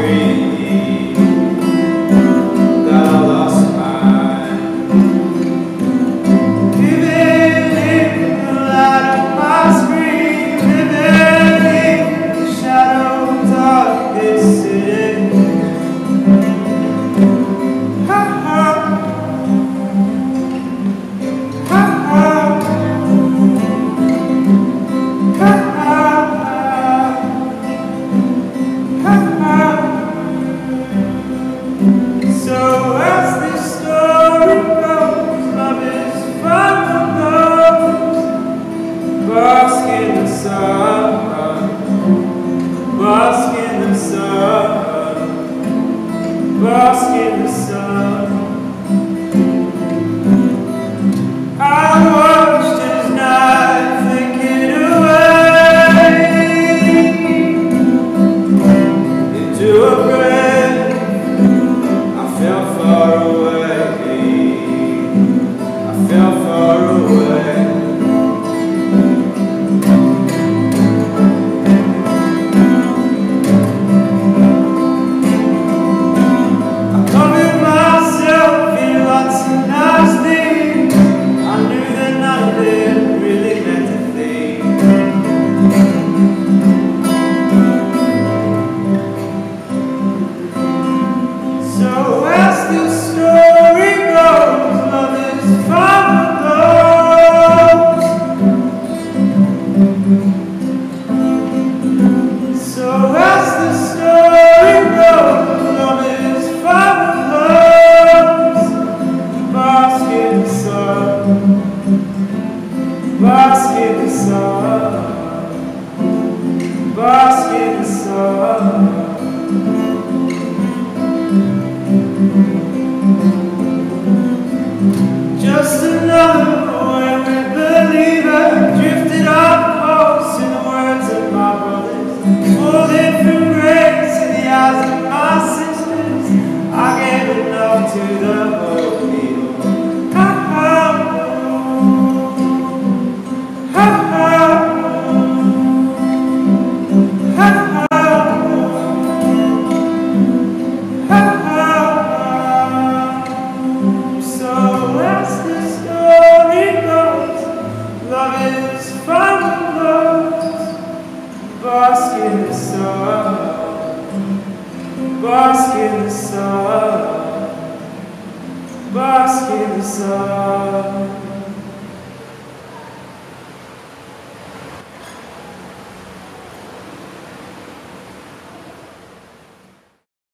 dream that I lost mine. Living in the light of my screen, living in the shadows of this city. Ha ha, ha ha, ha ha. So as this story goes, love is fun and goes. Bask in the sun, bask in the sun, bask in the sun. I watched his night flicking away into a grave. I fell far away, I fell far away. I covered myself in lots of nice things. I knew that none of it really meant a thing. So as the story goes, love is fun and goes. So as the story goes, love is fun and goes. Bask in the sun, bask in the sun, bask in the sun. Just another wayward believer, drifted off course in the words of my brothers, falling from grace in the eyes of my sisters. I gave it all to the holy Lord. Ha ha, ha ha, ha ha, ha ha. So as the story goes, love is fun and goes. Bask in the sun, bask in the sun, bask in the sun.